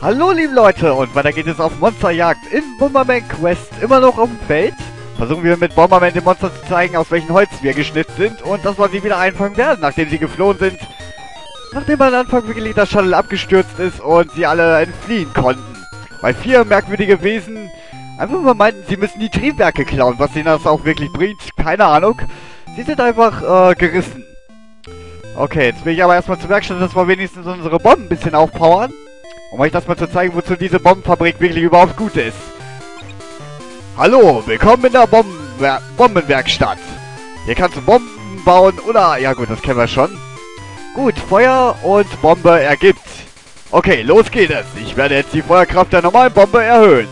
Hallo liebe Leute und weiter geht es auf Monsterjagd in Bomberman Quest, immer noch auf dem Feld. Versuchen wir mit Bomberman den Monster zu zeigen, aus welchem Holz wir geschnitzt sind und dass wir sie wieder einfangen werden, nachdem sie geflohen sind. Nachdem am Anfang wirklich das Shuttle abgestürzt ist und sie alle entfliehen konnten. Weil 4 merkwürdige Wesen einfach mal meinten, sie müssen die Triebwerke klauen, was ihnen das auch wirklich bringt, keine Ahnung. Sie sind einfach gerissen. Okay, jetzt will ich aber erstmal zur Werkstatt, dass wir wenigstens unsere Bomben ein bisschen aufpowern. Um euch das mal zu zeigen, wozu diese Bombenfabrik wirklich überhaupt gut ist. Hallo, willkommen in der Bombenwerkstatt. Hier kannst du Bomben bauen oder... Ja gut, das kennen wir schon. Gut, Feuer und Bombe ergibt. Okay, los geht es. Ich werde jetzt die Feuerkraft der normalen Bombe erhöhen.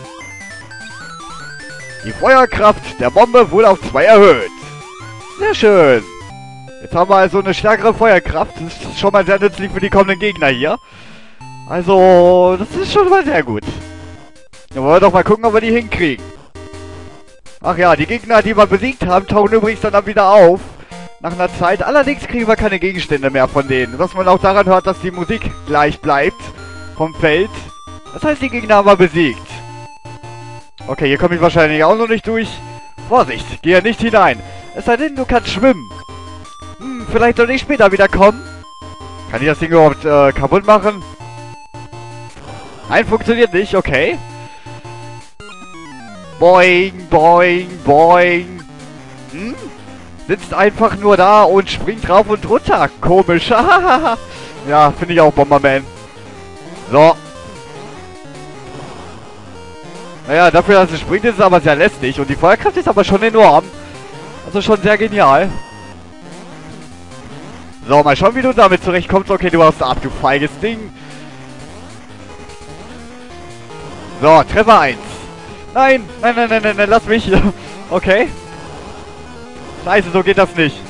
Die Feuerkraft der Bombe wurde auf 2 erhöht. Sehr schön. Jetzt haben wir also eine stärkere Feuerkraft. Das ist schon mal sehr nützlich für die kommenden Gegner hier. Also, das ist schon mal sehr gut. Dann wollen wir doch mal gucken, ob wir die hinkriegen. Ach ja, die Gegner, die wir besiegt haben, tauchen übrigens dann wieder auf. Nach einer Zeit. Allerdings kriegen wir keine Gegenstände mehr von denen. Was man auch daran hört, dass die Musik gleich bleibt. Vom Feld. Das heißt, die Gegner haben wir besiegt. Okay, hier komme ich wahrscheinlich auch noch nicht durch. Vorsicht, geh ja nicht hinein. Es sei denn, du kannst schwimmen. Vielleicht soll ich später wieder kommen. Kann ich das Ding überhaupt kaputt machen? Nein, funktioniert nicht, okay. Boing, boing, boing. Sitzt einfach nur da und springt rauf und runter. Komisch. Ja, finde ich auch Bomberman. So. Naja, dafür, dass es springt, ist es aber sehr lästig. Und die Feuerkraft ist aber schon enorm. Also schon sehr genial. So, mal schauen, wie du damit zurechtkommst. Okay, du hast ab, du feiges Ding. So, Treffer 1. Nein, nein, nein, nein, nein, nein, lass mich. Okay. Scheiße, so geht das nicht.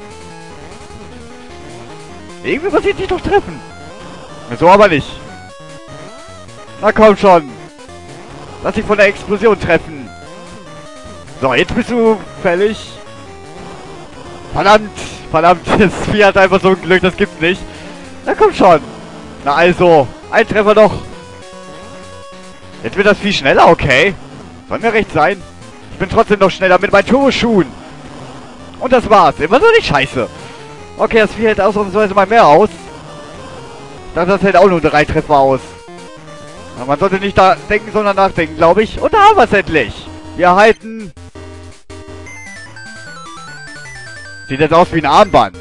Irgendwie muss ich dich doch treffen. So aber nicht. Na komm schon. Lass dich von der Explosion treffen. So, jetzt bist du fällig. Verdammt, verdammt. Das Vieh hat einfach so ein Glück, das gibt's nicht. Na komm schon. Na also, ein Treffer noch. Jetzt wird das viel schneller, okay. Soll mir recht sein. Ich bin trotzdem noch schneller mit meinen Turboschuhen. Und das war's. Immer so nicht scheiße. Okay, das Vieh hält ausnahmsweise mal mehr aus. Ich dachte, das hält auch nur 3 Treffer aus. Aber man sollte nicht da denken, sondern nachdenken, glaube ich. Und da haben wir es endlich. Wir erhalten... Sieht jetzt aus wie ein Armband.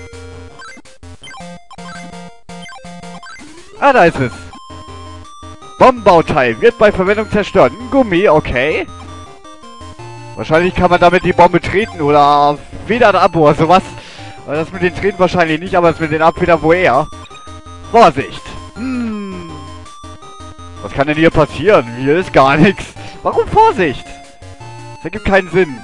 Ah, da ist es. Bombenbauteil wird bei Verwendung zerstört. Ein Gummi, okay. Wahrscheinlich kann man damit die Bombe treten oder federn ab oder sowas. Das mit den Treten wahrscheinlich nicht, aber das mit den Abfedern wo eher. Vorsicht. Was kann denn hier passieren? Hier ist gar nichts. Warum Vorsicht? Das ergibt keinen Sinn.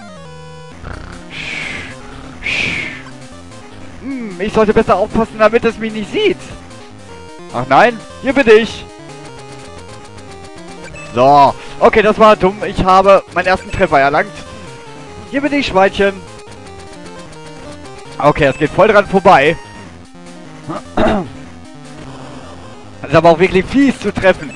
Ich sollte besser aufpassen, damit es mich nicht sieht. Ach nein, hier bin ich. So, okay, das war dumm. Ich habe meinen ersten Treffer erlangt. Hier bin ich, Schweinchen. Okay, es geht voll dran vorbei. Das ist aber auch wirklich fies zu treffen.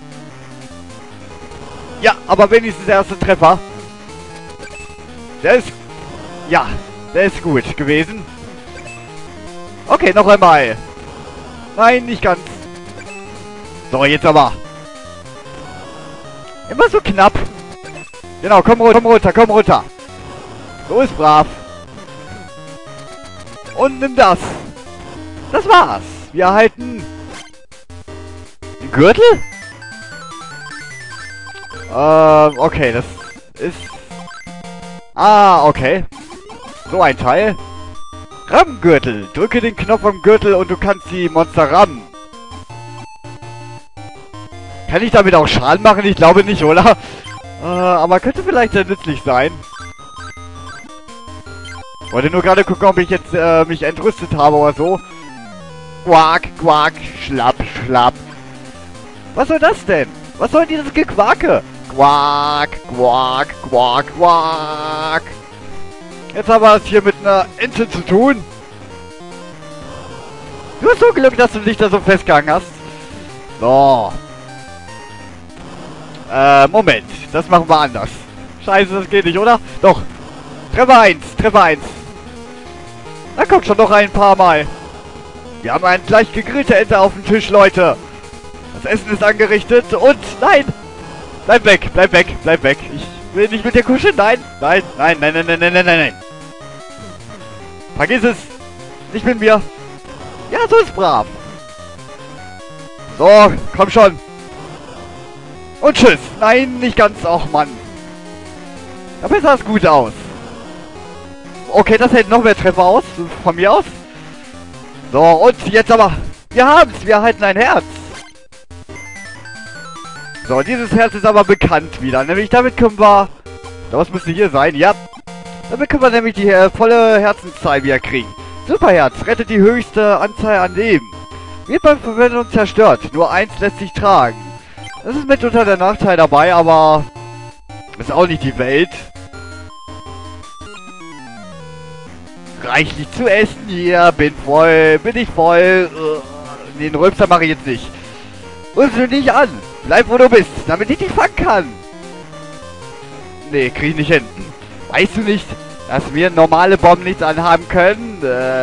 Ja, aber wenigstens der erste Treffer. Der ist... Ja, der ist gut gewesen. Okay, noch einmal. Nein, nicht ganz. So, jetzt aber. Immer so knapp. Genau, komm runter, komm runter. So ist brav. Und nimm das. Das war's. Wir erhalten... den Gürtel? Okay, das ist... Ah, okay. So ein Teil. Rammgürtel. Drücke den Knopf am Gürtel und du kannst die Monster rammen. Kann ich damit auch Schaden machen? Ich glaube nicht, oder? Aber könnte vielleicht sehr nützlich sein. Wollte nur gerade gucken, ob ich jetzt mich entrüstet habe oder so. Quack, quack, schlapp, schlapp. Was soll das denn? Was soll dieses Gequake? Quack, quack, quack, quack. Jetzt haben wir es hier mit einer Ente zu tun. Du hast so Glück, dass du dich da so festgehangen hast. So. Moment. Das machen wir anders. Scheiße, das geht nicht, oder? Doch. Treffer 1, Treffer 1. Na, kommt schon noch ein paar Mal. Wir haben eine gleich gegrillte Ente auf dem Tisch, Leute. Das Essen ist angerichtet und... Nein! Bleib weg, bleib weg, bleib weg. Ich will nicht mit dir kuscheln. Nein, nein, nein, nein, nein, nein, nein, nein, nein. Vergiss es. Nicht mit mir. Ja, so ist brav. So, komm schon. Und tschüss. Nein, nicht ganz. Och, Mann. Aber sah es gut aus. Okay, das hält noch mehr Treffer aus. Von mir aus. So, und jetzt aber. Wir haben's. Wir erhalten ein Herz. So, dieses Herz ist aber bekannt wieder. Nämlich damit können wir... Das müsste hier sein, ja. Damit können wir nämlich die volle Herzenszahl wieder kriegen. Superherz rettet die höchste Anzahl an Leben. Wird beim Verwendung zerstört. Nur eins lässt sich tragen. Das ist mitunter der Nachteil dabei, aber... Ist auch nicht die Welt. Reichlich zu essen hier. Bin voll. Bin ich voll. Den Rülpser mache ich jetzt nicht. Rülpst du nicht an. Bleib, wo du bist, damit ich dich fangen kann. Nee, krieg ich nicht hin. Weißt du nicht, dass wir normale Bomben nichts anhaben können?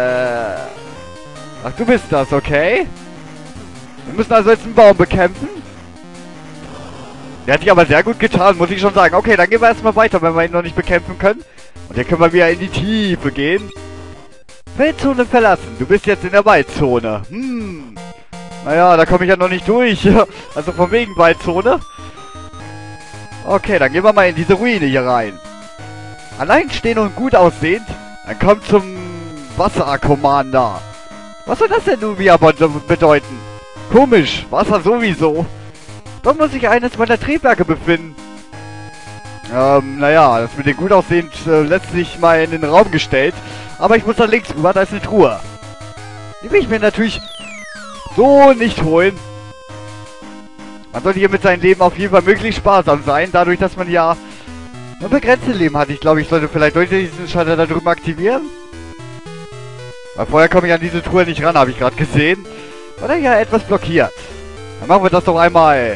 Ach, du bist das, okay? Wir müssen also jetzt einen Baum bekämpfen. Der hat sich aber sehr gut getan, muss ich schon sagen. Okay, dann gehen wir erstmal weiter, wenn wir ihn noch nicht bekämpfen können. Und hier können wir wieder in die Tiefe gehen. Feldzone verlassen. Du bist jetzt in der Waldzone. Naja, da komme ich ja noch nicht durch. Also von wegen Waldzone. Okay, dann gehen wir mal in diese Ruine hier rein. Alleinstehend und gut aussehend. Dann kommt zum Wasser-Commander. Was soll das denn nun wieder bedeuten? Komisch, Wasser sowieso. Dort muss sich eines meiner Triebwerke befinden. Naja, das mit dem gut aussehend letztlich mal in den Raum gestellt. Aber ich muss da links rüber, da ist eine Truhe. Die will ich mir natürlich so nicht holen. Man sollte hier mit seinem Leben auf jeden Fall möglichst sparsam sein, dadurch, dass man ja nur begrenztes Leben hat. Ich glaube, ich sollte vielleicht durch diesen Schalter da drüben aktivieren. Weil vorher komme ich an diese Truhe nicht ran, habe ich gerade gesehen. Oder ja etwas blockiert. Dann machen wir das doch einmal.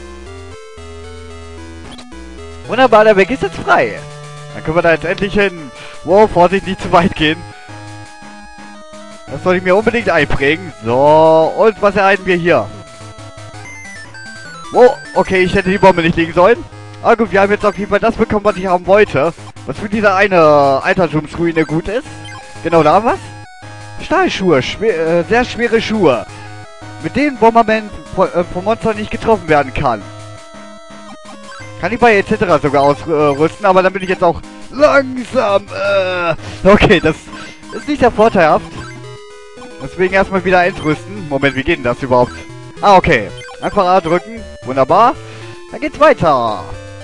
Wunderbar, der Weg ist jetzt frei. Dann können wir da jetzt endlich hin. Wow, Vorsicht, nicht zu weit gehen. Das soll ich mir unbedingt einprägen. So, und was erhalten wir hier? Oh, okay, ich hätte die Bombe nicht legen sollen. Aber gut, wir haben jetzt auf jeden Fall das bekommen, was ich haben wollte. Was für diese eine Altertumsruine gut ist. Genau, da haben wir es. Stahlschuhe, sehr schwere Schuhe. Mit denen Bomberman vom Monster nicht getroffen werden kann. Kann ich bei etc. sogar ausrüsten, aber dann bin ich jetzt auch langsam. Okay, das ist nicht sehr vorteilhaft. Deswegen erstmal wieder entrüsten. Moment, wie geht denn das überhaupt? Ah, okay. Einfach A drücken. Wunderbar. Dann geht's weiter.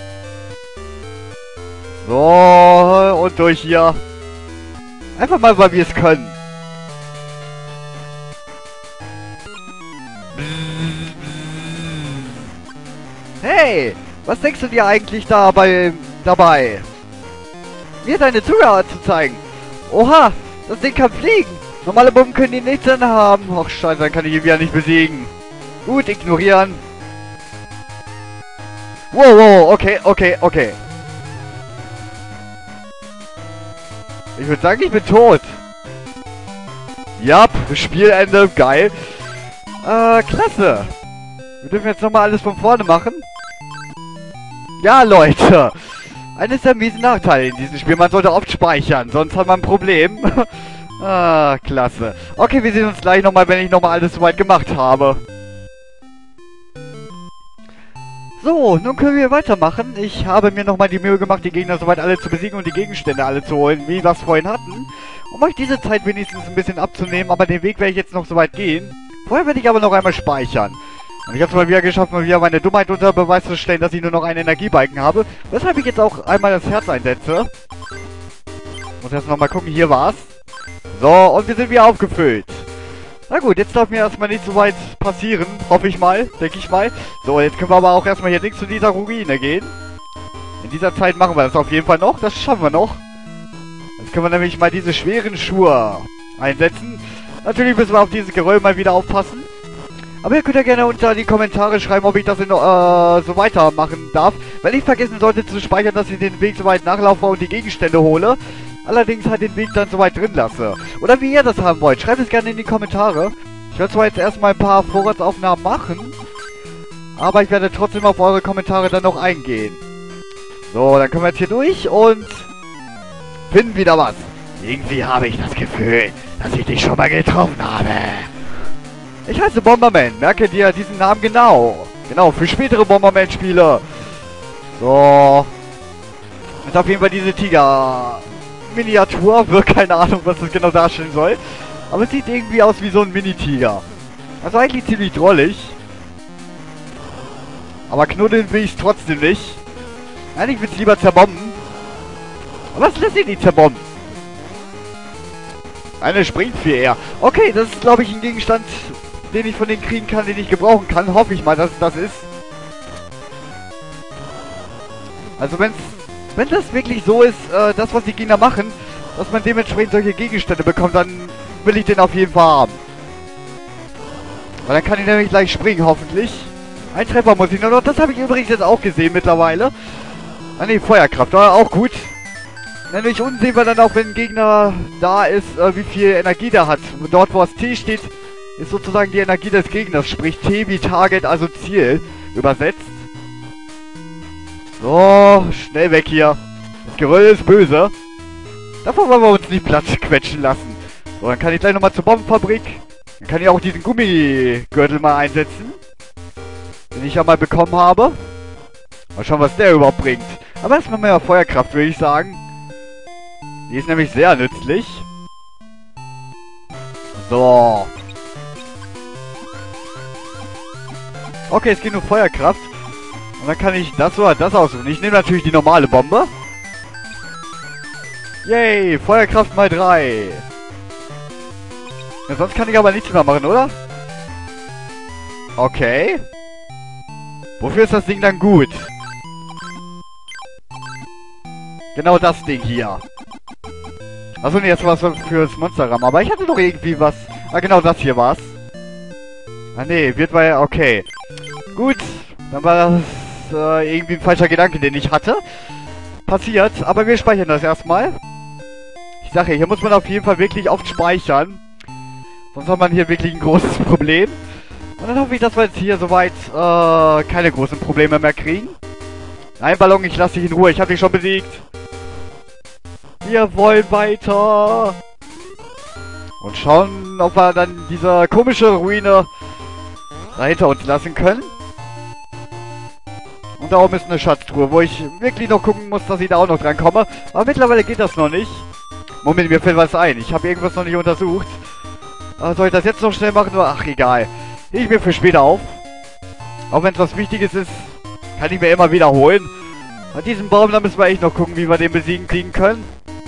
So, und durch hier. Einfach mal, weil wir es können. Hey, was denkst du dir eigentlich dabei? Mir deine Zunge zu zeigen. Oha, das Ding kann fliegen. Normale Bomben können die nichts anhaben. Och, scheiße, dann kann ich ihn wieder nicht besiegen. Gut, ignorieren. Wow, okay. Ich würde sagen, ich bin tot. Ja, Spielende, geil. Klasse. Wir dürfen jetzt nochmal alles von vorne machen. Ja, Leute. Eines der miesen Nachteile in diesem Spiel. Man sollte oft speichern, sonst hat man ein Problem. Ah, klasse. Okay, wir sehen uns gleich nochmal, wenn ich nochmal alles soweit gemacht habe. So, nun können wir weitermachen. Ich habe mir nochmal die Mühe gemacht, die Gegner soweit alle zu besiegen und die Gegenstände alle zu holen, wie wir es vorhin hatten. Um euch diese Zeit wenigstens ein bisschen abzunehmen, aber den Weg werde ich jetzt noch soweit gehen. Vorher werde ich aber noch einmal speichern. Und ich habe es mal wieder geschafft, mal wieder meine Dummheit unter Beweis zu stellen, dass ich nur noch einen Energiebalken habe. Weshalb ich jetzt auch einmal das Herz einsetze. Muss jetzt nochmal gucken, hier war's. So, und wir sind wieder aufgefüllt. Na gut, jetzt darf mir erstmal nicht so weit passieren. Hoffe ich mal, denke ich mal. So, jetzt können wir aber auch erstmal hier links zu dieser Ruine gehen. In dieser Zeit machen wir das auf jeden Fall noch. Das schaffen wir noch. Jetzt können wir nämlich mal diese schweren Schuhe einsetzen. Natürlich müssen wir auf dieses Geröll mal wieder aufpassen. Aber ihr könnt ja gerne unter die Kommentare schreiben, ob ich das so weitermachen darf. Wenn ich vergessen sollte zu speichern, dass ich den Weg so weit nachlaufe und die Gegenstände hole. Allerdings halt den Weg dann so weit drin lasse. Oder wie ihr das haben wollt. Schreibt es gerne in die Kommentare. Ich werde zwar jetzt erstmal ein paar Vorratsaufnahmen machen. Aber ich werde trotzdem auf eure Kommentare dann noch eingehen. So, dann kommen wir jetzt hier durch und finden wieder was. Irgendwie habe ich das Gefühl, dass ich dich schon mal getroffen habe. Ich heiße Bomberman. Merke dir diesen Namen genau. Genau, für spätere Bomberman-Spiele. So. Ist auf jeden Fall diese Tiger-Miniatur. Wird keine Ahnung, was das genau darstellen soll. Aber es sieht irgendwie aus wie so ein Mini-Tiger. Also eigentlich ziemlich drollig. Aber knuddeln will ich es trotzdem nicht. Eigentlich will ich es lieber zerbomben. Aber es lässt sich nicht zerbomben. Eine springt viel eher. Okay, das ist, glaube ich, ein Gegenstand, den ich von denen kriegen kann, den ich gebrauchen kann. Hoffe ich mal, dass es das ist. Also wenn das wirklich so ist, das, was die Gegner machen, dass man dementsprechend solche Gegenstände bekommt, dann will ich den auf jeden Fall haben. Weil dann kann ich nämlich gleich springen, hoffentlich. Ein Treffer muss ich nur noch. Das habe ich übrigens jetzt auch gesehen mittlerweile. Ah ne, Feuerkraft, war auch gut. Nämlich unten sehen wir dann auch, wenn ein Gegner da ist, wie viel Energie der hat. Dort, wo das T steht, ist sozusagen die Energie des Gegners. Sprich T wie Target, also Ziel. Übersetzt. So, schnell weg hier. Das Geröll ist böse. Davon wollen wir uns nicht Platz quetschen lassen. So, dann kann ich gleich nochmal zur Bombenfabrik. Dann kann ich auch diesen Gummigürtel mal einsetzen. Den ich ja mal bekommen habe. Mal schauen, was der überhaupt bringt. Aber erstmal mehr Feuerkraft, würde ich sagen. Die ist nämlich sehr nützlich. So. Okay, es geht nur Feuerkraft. Und dann kann ich das oder das aussuchen. Ich nehme natürlich die normale Bombe. Yay, Feuerkraft mal 3. Ja, sonst kann ich aber nichts mehr machen, oder? Okay. Wofür ist das Ding dann gut? Genau das Ding hier. Achso, nee, jetzt war es fürs Monsterram. Aber ich hatte doch irgendwie was. Ah, genau das hier war's. Ah, nee, wird bei... Okay. Gut. Dann war das irgendwie ein falscher Gedanke, den ich hatte. Passiert. Aber wir speichern das erstmal. Ich sage, hier muss man auf jeden Fall wirklich oft speichern. Sonst hat man hier wirklich ein großes Problem. Und dann hoffe ich, dass wir jetzt hier soweit keine großen Probleme mehr kriegen. Nein, Ballon, ich lasse dich in Ruhe. Ich habe dich schon besiegt. Wir wollen weiter. Und schauen, ob wir dann diese komische Ruine da hinter uns lassen können. Und da oben ist eine Schatztruhe, wo ich wirklich noch gucken muss, dass ich da auch noch dran komme. Aber mittlerweile geht das noch nicht. Moment, mir fällt was ein. Ich habe irgendwas noch nicht untersucht. Soll ich das jetzt noch schnell machen? Ach, egal. Ich mir für später auf. Auch wenn es was Wichtiges ist, kann ich mir immer wiederholen. An diesem Baum, da müssen wir echt noch gucken, wie wir den besiegen kriegen können.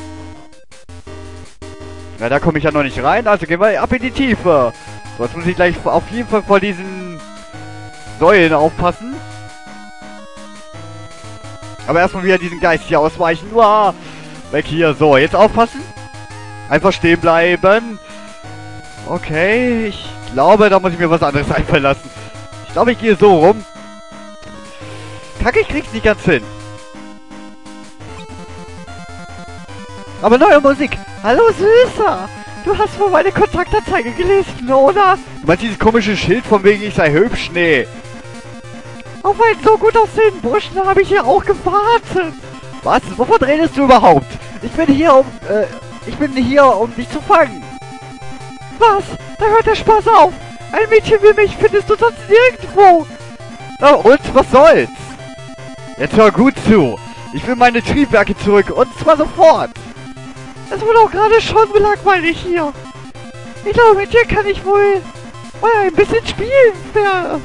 Ja, da komme ich ja noch nicht rein, also gehen wir ab in die Tiefe. So, jetzt muss ich gleich auf jeden Fall vor diesen Säulen aufpassen. Aber erstmal wieder diesen Geist hier ausweichen. Uah, weg hier. So, jetzt aufpassen. Einfach stehen bleiben. Okay, ich glaube, da muss ich mir was anderes einfallen lassen. Ich glaube, ich gehe so rum. Kacke, ich krieg's nicht ganz hin. Aber neue Musik. Hallo Süßer. Du hast wohl meine Kontaktanzeige gelesen, oder? Du meinst dieses komische Schild von wegen ich sei hübsch? Nee. Auf einen so gut aussehenden Burschen habe ich hier auch gewartet. Was? Wovon redest du überhaupt? Ich bin hier, um dich zu fangen. Was? Da hört der Spaß auf. Ein Mädchen wie mich findest du sonst nirgendwo. Na und? Was soll's? Jetzt hör gut zu. Ich will meine Triebwerke zurück und zwar sofort. Es wurde auch gerade schon langweilig hier. Ich glaube, mit dir kann ich wohl mal ein bisschen spielen. Ja.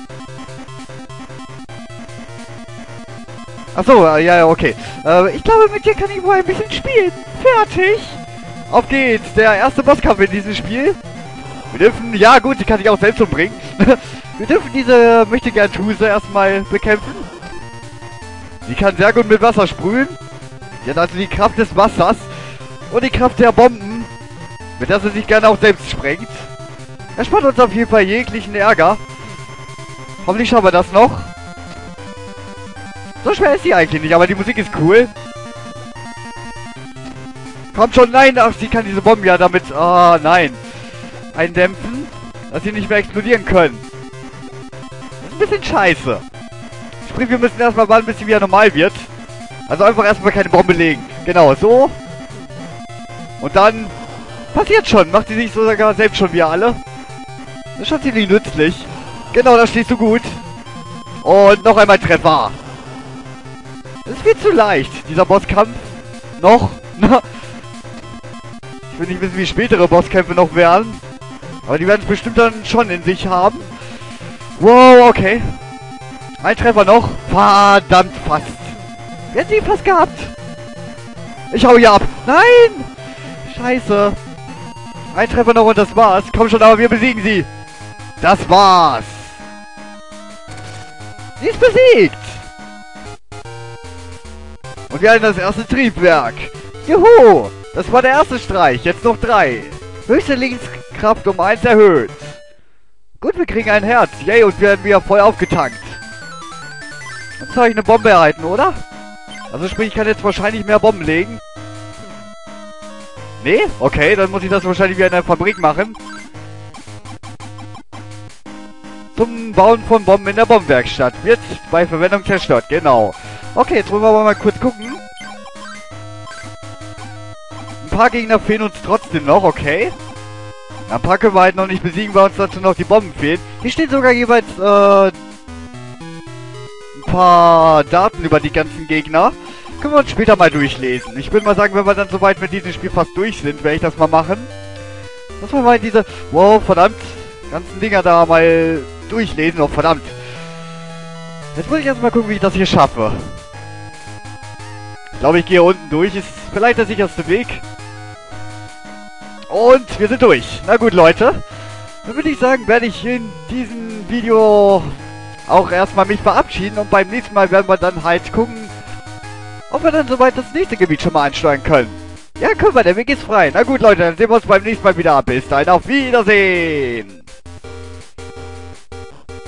Achso, ja, okay. Ich glaube, mit dir kann ich wohl ein bisschen spielen. Fertig. Auf geht's. Der erste Bosskampf in diesem Spiel. Wir dürfen, ja gut, die kann ich auch selbst umbringen. Wir dürfen diese Möchtegern-Tuse erstmal bekämpfen. Die kann sehr gut mit Wasser sprühen. Die hat also die Kraft des Wassers und die Kraft der Bomben, mit der sie sich gerne auch selbst sprengt. Er spart uns auf jeden Fall jeglichen Ärger. Hoffentlich schaffen wir das noch. So schwer ist sie eigentlich nicht, aber die Musik ist cool. Kommt schon, nein, ach, sie kann diese Bomben ja damit, nein. Eindämpfen, dass sie nicht mehr explodieren können. Das ist ein bisschen scheiße. Sprich, wir müssen erstmal warten, bis sie wieder normal wird. Also einfach erstmal keine Bombe legen. Genau, so. Und dann passiert schon. Macht sie sich sogar selbst schon wieder alle. Das ist schon ziemlich nützlich. Genau, da stehst du gut. Und noch einmal Treffer. Das ist viel zu leicht, dieser Bosskampf. Noch. Ich will nicht wissen, wie spätere Bosskämpfe noch werden. Aber die werden es bestimmt dann schon in sich haben. Wow, okay. Ein Treffer noch. Verdammt, fast. Wir hätten sie fast gehabt. Ich hau hier ab. Nein! Scheiße. Ein Treffer noch und das war's. Komm schon, aber wir besiegen sie. Das war's. Sie ist besiegt. Und wir haben das erste Triebwerk. Juhu. Das war der erste Streich. Jetzt noch 3. Höchste Lebenskraft um 1 erhöht. Gut, wir kriegen ein Herz. Yay, und wir werden wieder voll aufgetankt. Jetzt habe ich eine Bombe erhalten, oder? Also sprich, ich kann jetzt wahrscheinlich mehr Bomben legen. Nee? Okay, dann muss ich das wahrscheinlich wieder in der Fabrik machen. Zum Bauen von Bomben in der Bombenwerkstatt. Wird bei Verwendung zerstört, genau. Okay, jetzt wollen wir aber mal kurz gucken. Ein paar Gegner fehlen uns trotzdem noch, okay. Ein paar können wir halt noch nicht besiegen, weil uns dazu noch die Bomben fehlen. Hier steht sogar jeweils, ein paar Daten über die ganzen Gegner. Können wir uns später mal durchlesen. Ich würde mal sagen, wenn wir dann soweit mit diesem Spiel fast durch sind, werde ich das mal machen. Dass wir mal diese, wow, verdammt, ganzen Dinger da mal durchlesen. Oh, verdammt. Jetzt muss ich erstmal gucken, wie ich das hier schaffe. Ich glaube, ich gehe unten durch. Ist vielleicht der sicherste Weg. Und wir sind durch. Na gut, Leute. Dann würde ich sagen, werde ich in diesem Video auch erstmal mich verabschieden. Und beim nächsten Mal werden wir dann halt gucken, ob wir dann soweit das nächste Gebiet schon mal ansteuern können. Ja, können wir, der Weg ist frei. Na gut, Leute, dann sehen wir uns beim nächsten Mal wieder. Bis dahin, auf Wiedersehen.